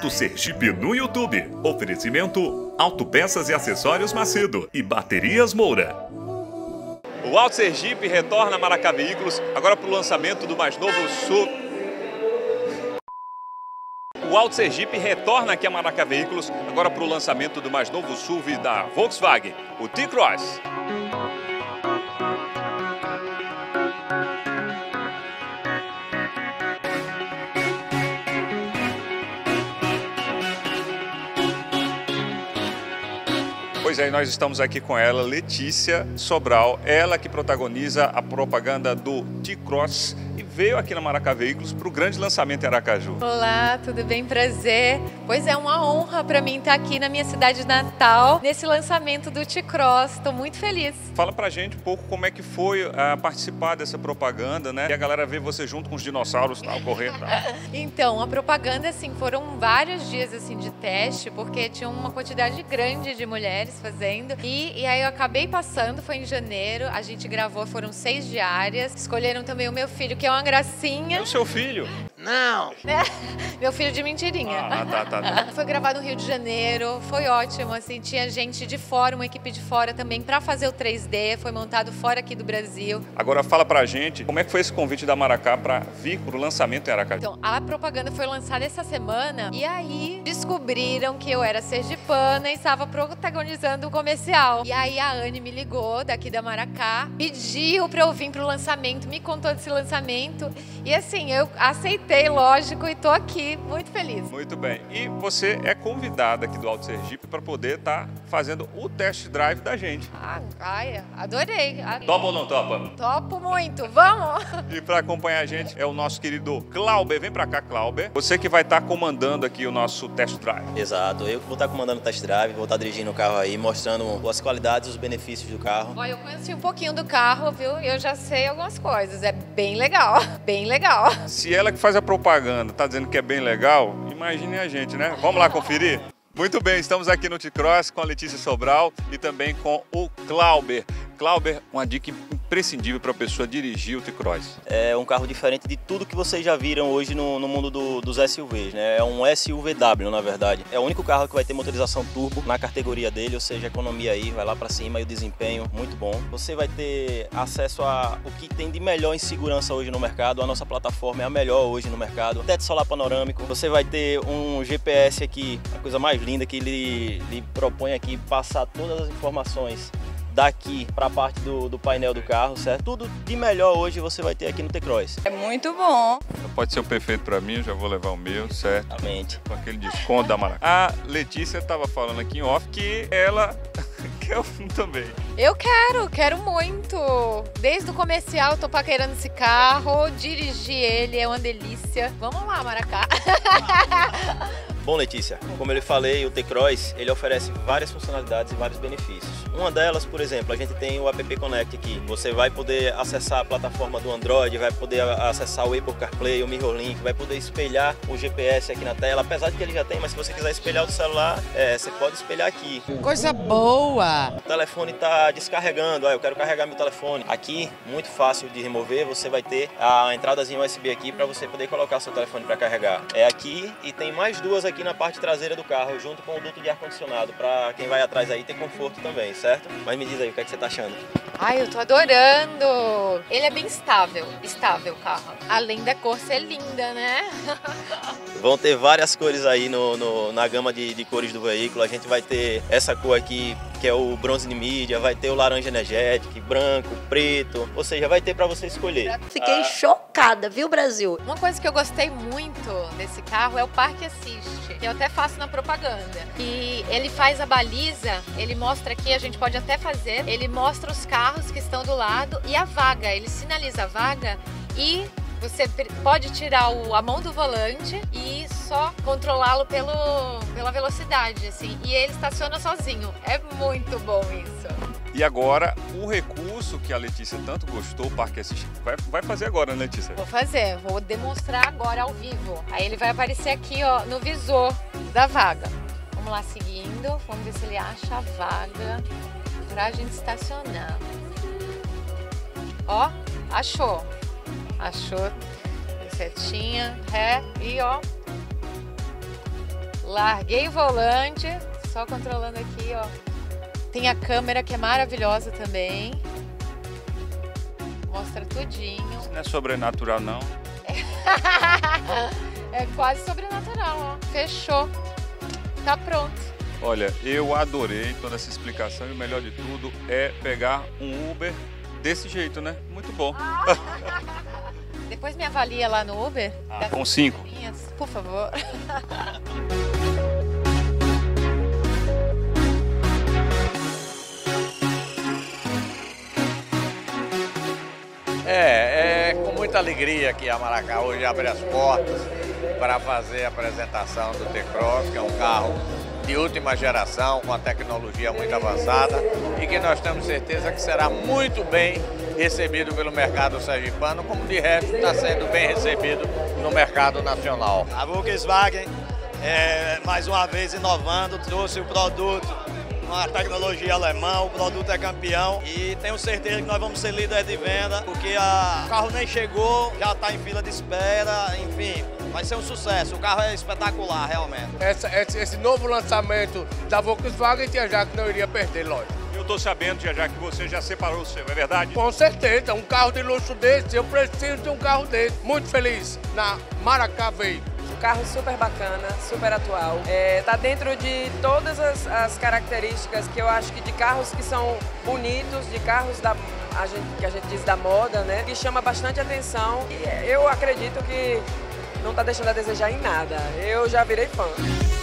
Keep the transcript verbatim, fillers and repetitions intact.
Auto Sergipe no YouTube. Oferecimento Autopeças e Acessórios Macedo e Baterias Moura. O Auto Sergipe retorna a Maracá Veículos agora para o lançamento do mais novo S U V. O Auto Sergipe retorna aqui a Maracá Veículos agora para o lançamento do mais novo S U V da Volkswagen, o T-Cross. Pois é, nós estamos aqui com ela, Letícia Sobral, ela que protagoniza a propaganda do T-Cross e veio aqui na Maracá Veículos para o grande lançamento em Aracaju. Olá, tudo bem? Prazer. Pois é, uma honra para mim estar aqui na minha cidade natal, nesse lançamento do T-Cross. Estou muito feliz. Fala pra gente um pouco como é que foi uh, participar dessa propaganda, né? E a galera vê você junto com os dinossauros, tal, correndo. Tal. Então, a propaganda, assim, foram vários dias, assim, de teste, porque tinha uma quantidade grande de mulheres fazendo. E, e aí eu acabei passando, foi em janeiro, a gente gravou, foram seis diárias. Escolheram também o meu filho, que é uma gracinha. É o seu filho? Não! É, meu filho de mentirinha. Ah, tá, tá, tá. Foi gravado no Rio de Janeiro, foi ótimo, assim, tinha gente de fora, uma equipe de fora também para fazer o três D, foi montado fora aqui do Brasil. Agora fala pra gente, como é que foi esse convite da Maracá para vir pro lançamento em Aracaju? Então, a propaganda foi lançada essa semana e aí descobriram que eu era sergipana e estava protagonizando o comercial. E aí a Anne me ligou daqui da Maracá, pediu para eu vir pro lançamento, me contou desse lançamento e assim, eu aceitei, lógico, e tô aqui muito feliz. Muito bem. E você é convidada aqui do Auto Sergipe para poder estar tá fazendo o test drive da gente. Ah, ai, adorei. Topa ou não topa? Topo muito, vamos! E para acompanhar a gente é o nosso querido Clauber. Vem para cá, Clauber. Você que vai estar tá comandando aqui o nosso test drive. Exato, eu que vou estar tá comandando o test drive, vou estar tá dirigindo o carro aí, mostrando as qualidades e os benefícios do carro. Olha, eu conheci um pouquinho do carro, viu? E eu já sei algumas coisas. É bem legal, bem legal. Se ela que faz a propaganda tá dizendo que é bem legal, imagine a gente, né? Vamos lá conferir? Muito bem, estamos aqui no T-Cross com a Letícia Sobral e também com o Clauber. Clauber, uma dica imprescindível para a pessoa dirigir o T-Cross. É um carro diferente de tudo que vocês já viram hoje no, no mundo do, dos S U Vs, né? É um S U V W, na verdade. É o único carro que vai ter motorização turbo na categoria dele, ou seja, a economia aí vai lá para cima e o desempenho muito bom. Você vai ter acesso a o que tem de melhor em segurança hoje no mercado. A nossa plataforma é a melhor hoje no mercado. Teto solar panorâmico. Você vai ter um G P S aqui, a coisa mais linda que ele, ele propõe aqui, passar todas as informações daqui para a parte do, do painel do carro, certo? Tudo de melhor hoje você vai ter aqui no T-Cross. É muito bom. Pode ser o perfeito para mim, eu já vou levar o meu, certo? Exatamente. Com aquele desconto da Maracá. A Letícia estava falando aqui em off que ela quer um também. Eu quero, quero muito. Desde o comercial eu tô paquerando esse carro, dirigir ele é uma delícia. Vamos lá, Maracá. Bom, Letícia, como eu lhe falei, o T-Cross ele oferece várias funcionalidades e vários benefícios. Uma delas, por exemplo, a gente tem o App Connect aqui. Você vai poder acessar a plataforma do Android, vai poder acessar o Apple CarPlay, o MirrorLink, vai poder espelhar o G P S aqui na tela, apesar de que ele já tem, mas se você quiser espelhar o celular, é, você pode espelhar aqui. Coisa boa! O telefone está descarregando, ah, eu quero carregar meu telefone. Aqui, muito fácil de remover, você vai ter a entradazinha U S B aqui para você poder colocar seu telefone para carregar. É aqui e tem mais duas aqui na parte traseira do carro, junto com o duto de ar-condicionado, para quem vai atrás aí ter conforto também, certo? Mas me diz aí, o que é que você tá achando? Ai, eu tô adorando! Ele é bem estável, estável o carro. Além da cor ser linda, né? Vão ter várias cores aí no, no, na gama de, de cores do veículo. A gente vai ter essa cor aqui, que é o bronze mídia, vai ter o laranja energético, branco, preto, ou seja, vai ter para você escolher. Fiquei ah. chocada, viu, Brasil? Uma coisa que eu gostei muito desse carro é o Park Assist, que eu até faço na propaganda. E ele faz a baliza, ele mostra aqui, a gente pode até fazer, ele mostra os carros que estão do lado e a vaga, ele sinaliza a vaga e você pode tirar o, a mão do volante e só controlá-lo pelo, pela velocidade, assim. E ele estaciona sozinho. É muito bom isso. E agora, o recurso que a Letícia tanto gostou, o Park Assist, vai, vai fazer agora, né, Letícia? Vou fazer, vou demonstrar agora ao vivo. Aí ele vai aparecer aqui, ó, no visor da vaga. Vamos lá, seguindo. Vamos ver se ele acha a vaga pra gente estacionar. Ó, achou. Achou, setinha, ré e ó, Larguei o volante, só controlando aqui, ó. Tem a câmera que é maravilhosa também. Mostra tudinho. Isso não é sobrenatural, não. É quase sobrenatural, ó. Fechou. Tá pronto. Olha, eu adorei toda essa explicação e o melhor de tudo é pegar um Uber desse jeito, né? Muito bom. Depois me avalia lá no Uber. Ah, com cinco. Por favor. É, é com muita alegria que a Maracá hoje abre as portas para fazer a apresentação do T-Cross, que é um carro de última geração, com a tecnologia muito avançada e que nós temos certeza que será muito bem recebido pelo mercado sergipano, como de resto está sendo bem recebido no mercado nacional. A Volkswagen, é, mais uma vez inovando, trouxe o produto, uma tecnologia alemã, o produto é campeão e tenho certeza que nós vamos ser líderes de venda, porque a, o carro nem chegou, já está em fila de espera, enfim, vai ser um sucesso, o carro é espetacular realmente. Essa, esse, esse novo lançamento da Volkswagen, Tia Jaque não iria perder, lógico. Eu estou sabendo, Tia Jaque, que você já separou o seu, é verdade? Com certeza, um carro de luxo desse, eu preciso de um carro desse. Muito feliz na Maracá Veículos. Um carro super bacana, super atual. É, tá dentro de todas as, as características que eu acho que de carros que são bonitos, de carros da, a gente, que a gente diz da moda, né? Que chama bastante atenção e eu acredito que não tá deixando a desejar em nada. Eu já virei fã.